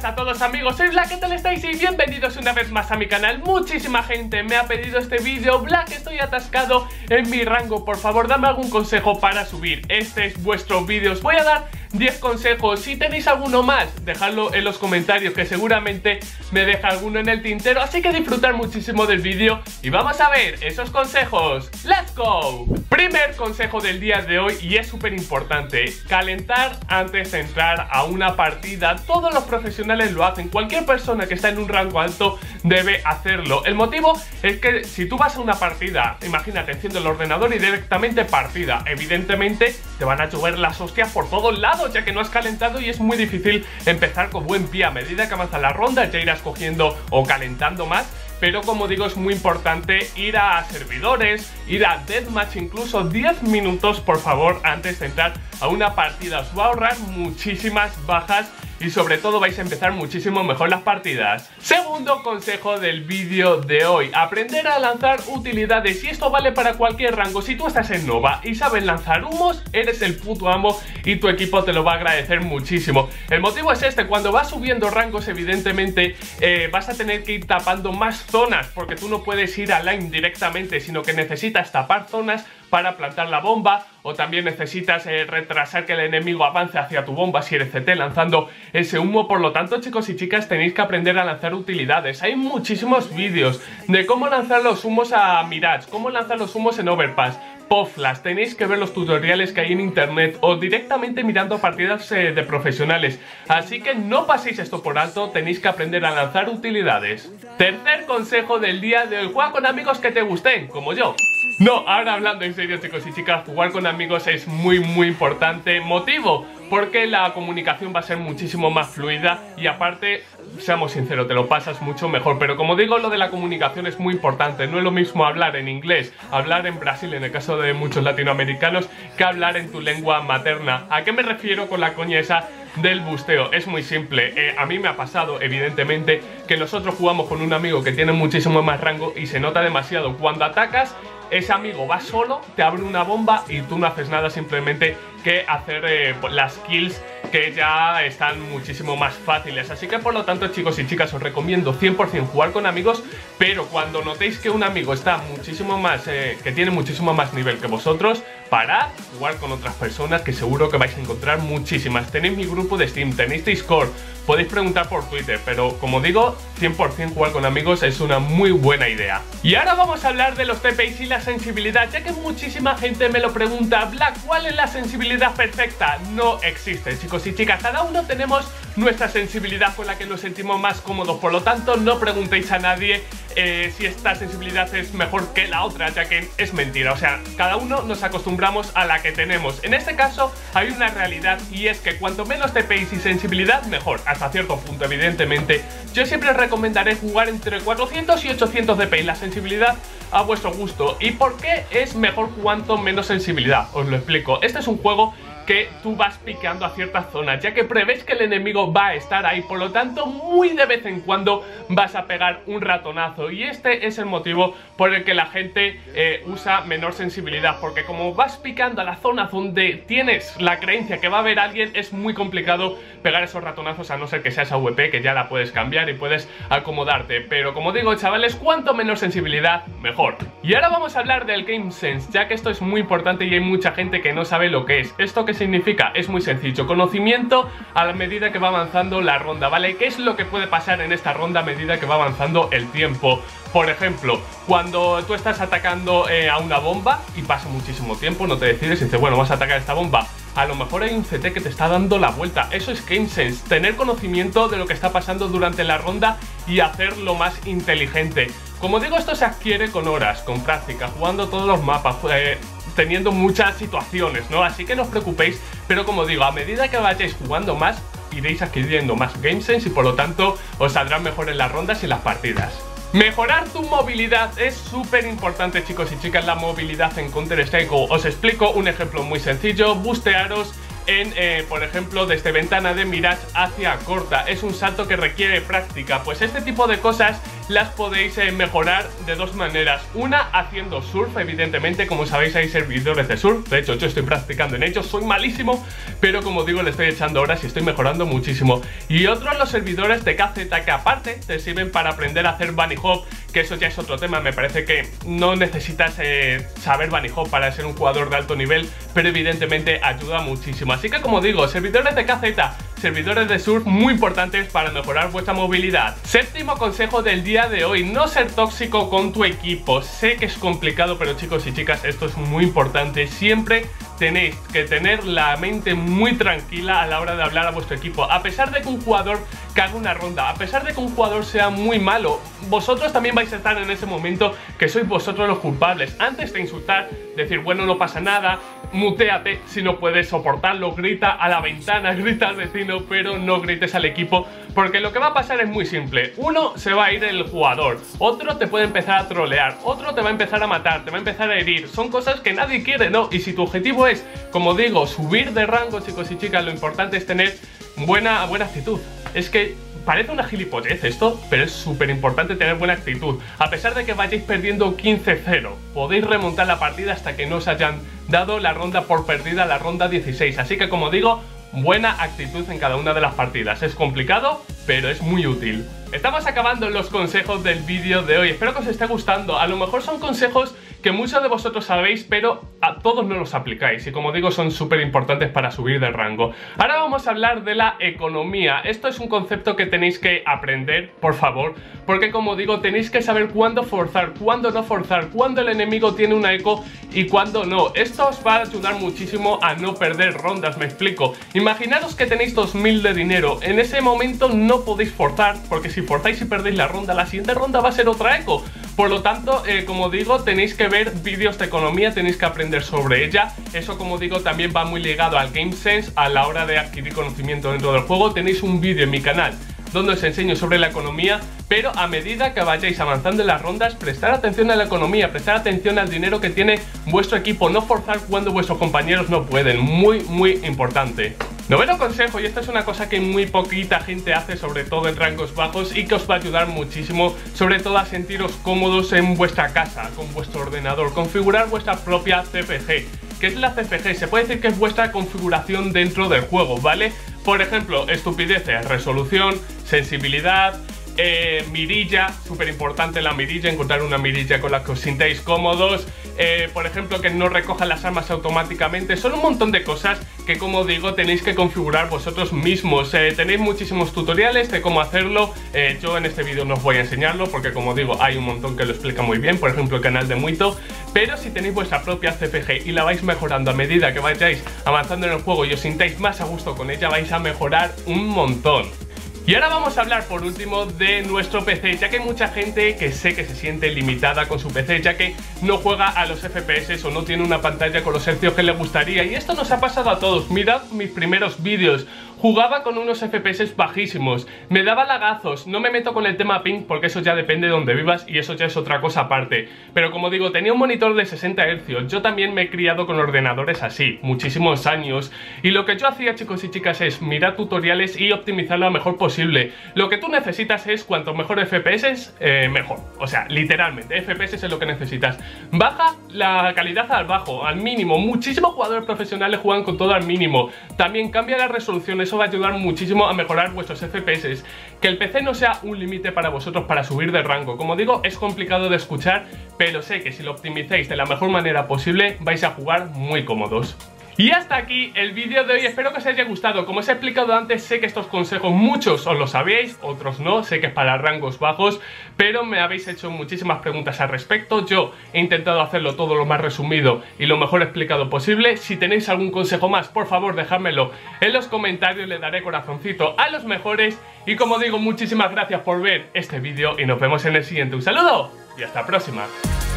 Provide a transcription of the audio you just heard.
a todos amigos, soy Black, ¿qué tal estáis? Y bienvenidos una vez más a mi canal. Muchísima gente me ha pedido este vídeo. Black, estoy atascado en mi rango, por favor dame algún consejo para subir. Este es vuestro vídeo, os voy a dar 10 consejos. Si tenéis alguno más, dejadlo en los comentarios, que seguramente me deja alguno en el tintero. Así que disfrutar muchísimo del vídeo y vamos a ver esos consejos. ¡Let's go! Primer consejo del día de hoy, y es súper importante: calentar antes de entrar a una partida. Todos los profesionales lo hacen, cualquier persona que está en un rango alto debe hacerlo. El motivo es que si tú vas a una partida, imagínate, enciendo el ordenador y directamente partida, evidentemente te van a llover las hostias por todos lados, ya que no has calentado, y es muy difícil empezar con buen pie. A medida que avanza la ronda ya irás cogiendo o calentando más. Pero como digo, es muy importante ir a servidores, ir a deathmatch, incluso 10 minutos por favor antes de entrar a una partida. Os va a ahorrar muchísimas bajas y sobre todo vais a empezar muchísimo mejor las partidas. Segundo consejo del vídeo de hoy: aprender a lanzar utilidades, y esto vale para cualquier rango. Si tú estás en Nova y sabes lanzar humos, eres el puto amo y tu equipo te lo va a agradecer muchísimo. El motivo es este: cuando vas subiendo rangos, evidentemente vas a tener que ir tapando más zonas, porque tú no puedes ir a line directamente, sino que necesitas tapar zonas para plantar la bomba, o también necesitas retrasar que el enemigo avance hacia tu bomba si eres CT lanzando ese humo. Por lo tanto, chicos y chicas, tenéis que aprender a lanzar utilidades. Hay muchísimos vídeos de cómo lanzar los humos a Mirage, cómo lanzar los humos en Overpass, Poflas. Tenéis que ver los tutoriales que hay en internet o directamente mirando partidas de profesionales. Así que no paséis esto por alto, tenéis que aprender a lanzar utilidades. Tercer consejo del día de hoy: juega con amigos que te gusten, como yo. No, ahora hablando en serio, chicos y chicas, jugar con amigos es muy importante. Motivo: porque la comunicación va a ser muchísimo más fluida y aparte, seamos sinceros, te lo pasas mucho mejor. Pero como digo, lo de la comunicación es muy importante. No es lo mismo hablar en inglés, hablar en Brasil, en el caso de muchos latinoamericanos, que hablar en tu lengua materna. ¿A qué me refiero con la coña esa del busteo? Es muy simple. A mí me ha pasado, evidentemente, que nosotros jugamos con un amigo que tiene muchísimo más rango y se nota demasiado. Cuando atacas, ese amigo va solo, te abre una bomba y tú no haces nada, simplemente que hacer las kills, que ya están muchísimo más fáciles. Así que por lo tanto, chicos y chicas, os recomiendo 100% jugar con amigos, pero cuando notéis que un amigo está muchísimo más, que tiene muchísimo más nivel que vosotros, parad, jugar con otras personas, que seguro que vais a encontrar muchísimas. Tenéis mi grupo de Steam, tenéis Discord, podéis preguntar por Twitter, pero como digo, 100% jugar con amigos es una muy buena idea. Y ahora vamos a hablar de los TPIs y la sensibilidad, ya que muchísima gente me lo pregunta. Black, ¿cuál es la sensibilidad perfecta? No existe, chicos y chicas. Cada uno tenemos nuestra sensibilidad con la que nos sentimos más cómodos. Por lo tanto, no preguntéis a nadie si esta sensibilidad es mejor que la otra, ya que es mentira. O sea, cada uno nos acostumbramos a la que tenemos. En este caso hay una realidad, y es que cuanto menos TPIs y sensibilidad, mejor. Hasta cierto punto, evidentemente. Yo siempre os recomendaré jugar entre 400 y 800 DPI, la sensibilidad a vuestro gusto. ¿Y por qué es mejor cuanto menos sensibilidad? Os lo explico. Este es un juego que tú vas picando a ciertas zonas, ya que prevés que el enemigo va a estar ahí. Por lo tanto, muy de vez en cuando vas a pegar un ratonazo, y este es el motivo por el que la gente usa menor sensibilidad, porque como vas picando a la zona donde tienes la creencia que va a haber alguien, es muy complicado pegar esos ratonazos, a no ser que seas AWP, que ya la puedes cambiar y puedes acomodarte. Pero como digo, chavales, cuanto menor sensibilidad, mejor. Y ahora vamos a hablar del Game Sense, ya que esto es muy importante y hay mucha gente que no sabe lo que es. ¿Esto qué significa? Es muy sencillo: conocimiento a la medida que va avanzando la ronda, ¿vale? ¿Qué es lo que puede pasar en esta ronda a medida que va avanzando el tiempo? Por ejemplo, cuando tú estás atacando a una bomba y pasa muchísimo tiempo, no te decides y dices, bueno, vas a atacar esta bomba. A lo mejor hay un CT que te está dando la vuelta. Eso es Game Sense, tener conocimiento de lo que está pasando durante la ronda y hacerlo más inteligente. Como digo, esto se adquiere con horas, con práctica, jugando todos los mapas, teniendo muchas situaciones, ¿no? Así que no os preocupéis, pero como digo, a medida que vayáis jugando más, iréis adquiriendo más Game Sense y por lo tanto os saldrán mejor en las rondas y en las partidas. Mejorar tu movilidad es súper importante, chicos y chicas, la movilidad en Counter-Strike. Os explico un ejemplo muy sencillo: bustearos en, por ejemplo, desde ventana de Mirage hacia corta. Es un salto que requiere práctica. Pues este tipo de cosas las podéis mejorar de dos maneras. Una, haciendo surf, evidentemente. Como sabéis, hay servidores de surf. De hecho, yo estoy practicando en ellos, soy malísimo, pero como digo, le estoy echando horas y estoy mejorando muchísimo. Y otros, los servidores de KZ, que aparte te sirven para aprender a hacer bunny hop, que eso ya es otro tema. Me parece que no necesitas saber bunny hop para ser un jugador de alto nivel, pero evidentemente ayuda muchísimo. Así que, como digo, servidores de KZ, servidores de surf, muy importantes para mejorar vuestra movilidad. Séptimo consejo del día de hoy: no ser tóxico con tu equipo. Sé que es complicado, pero chicos y chicas, esto es muy importante. Siempre tenéis que tener la mente muy tranquila a la hora de hablar a vuestro equipo. A pesar de que un jugador cague una ronda, a pesar de que un jugador sea muy malo, vosotros también vais a estar en ese momento que sois vosotros los culpables. Antes de insultar, decir, bueno, no pasa nada, muteate si no puedes soportarlo, grita a la ventana, grita al vecino, pero no grites al equipo, porque lo que va a pasar es muy simple. Uno, se va a ir el jugador, otro te puede empezar a trolear, otro te va a empezar a matar, te va a empezar a herir. Son cosas que nadie quiere, ¿no? Y si tu objetivo es, como digo, subir de rango, chicos y chicas, lo importante es tener buena actitud. Es que parece una gilipollez esto, pero es súper importante tener buena actitud. A pesar de que vayáis perdiendo 15-0, podéis remontar la partida hasta que no os hayan dado la ronda por perdida, la ronda 16. Así que, como digo, buena actitud en cada una de las partidas. Es complicado, pero es muy útil. Estamos acabando los consejos del vídeo de hoy. Espero que os esté gustando. A lo mejor son consejos que muchos de vosotros sabéis, pero a todos no los aplicáis. Y como digo, son súper importantes para subir de rango. Ahora vamos a hablar de la economía. Esto es un concepto que tenéis que aprender, por favor, porque como digo, tenéis que saber cuándo forzar, cuándo no forzar, cuándo el enemigo tiene una eco y cuándo no. Esto os va a ayudar muchísimo a no perder rondas, me explico. Imaginaros que tenéis 2000 de dinero. En ese momento no podéis forzar, porque si forzáis y perdéis la ronda, la siguiente ronda va a ser otra eco. Por lo tanto, como digo, tenéis que ver vídeos de economía, tenéis que aprender sobre ella. Eso, como digo, también va muy ligado al Game Sense a la hora de adquirir conocimiento dentro del juego. Tenéis un vídeo en mi canal donde os enseño sobre la economía, pero a medida que vayáis avanzando en las rondas, prestar atención a la economía, prestar atención al dinero que tiene vuestro equipo, no forzar cuando vuestros compañeros no pueden. Muy importante. Noveno consejo, y esta es una cosa que muy poquita gente hace, sobre todo en rangos bajos, y que os va a ayudar muchísimo, sobre todo a sentiros cómodos en vuestra casa, con vuestro ordenador. Configurar vuestra propia CPG. ¿Qué es la CPG? Se puede decir que es vuestra configuración dentro del juego, ¿vale? Por ejemplo, estupideces, resolución, sensibilidad, mirilla, súper importante la mirilla, encontrar una mirilla con la que os sintáis cómodos, por ejemplo, que no recojan las armas automáticamente. Son un montón de cosas que, como digo, tenéis que configurar vosotros mismos. Tenéis muchísimos tutoriales de cómo hacerlo. Yo en este vídeo no os voy a enseñarlo porque, como digo, hay un montón que lo explica muy bien, por ejemplo el canal de Muito. Pero si tenéis vuestra propia CPG y la vais mejorando a medida que vayáis avanzando en el juego y os sintáis más a gusto con ella, vais a mejorar un montón. Y ahora vamos a hablar por último de nuestro PC, ya que hay mucha gente que sé que se siente limitada con su PC, ya que no juega a los FPS o no tiene una pantalla con los hercios que le gustaría. Y esto nos ha pasado a todos. Mirad mis primeros vídeos. Jugaba con unos FPS bajísimos, me daba lagazos. No me meto con el tema ping porque eso ya depende de donde vivas y eso ya es otra cosa aparte. Pero como digo, tenía un monitor de 60 Hz. Yo también me he criado con ordenadores así, muchísimos años. Y lo que yo hacía, chicos y chicas, es mirar tutoriales y optimizarlo lo mejor posible. Lo que tú necesitas es cuanto mejor FPS, mejor. O sea, literalmente, FPS es lo que necesitas. Baja la calidad al mínimo. Muchísimos jugadores profesionales juegan con todo al mínimo. También cambia la resolución. Eso va a ayudar muchísimo a mejorar vuestros FPS. Que el PC no sea un límite para vosotros para subir de rango. Como digo, es complicado de escuchar, pero sé que si lo optimizáis de la mejor manera posible, vais a jugar muy cómodos. Y hasta aquí el vídeo de hoy, espero que os haya gustado. Como os he explicado antes, sé que estos consejos muchos os lo sabíais, otros no, sé que es para rangos bajos, pero me habéis hecho muchísimas preguntas al respecto. Yo he intentado hacerlo todo lo más resumido y lo mejor explicado posible. Si tenéis algún consejo más, por favor dejádmelo en los comentarios, le daré corazoncito a los mejores. Y como digo, muchísimas gracias por ver este vídeo y nos vemos en el siguiente. Un saludo y hasta la próxima.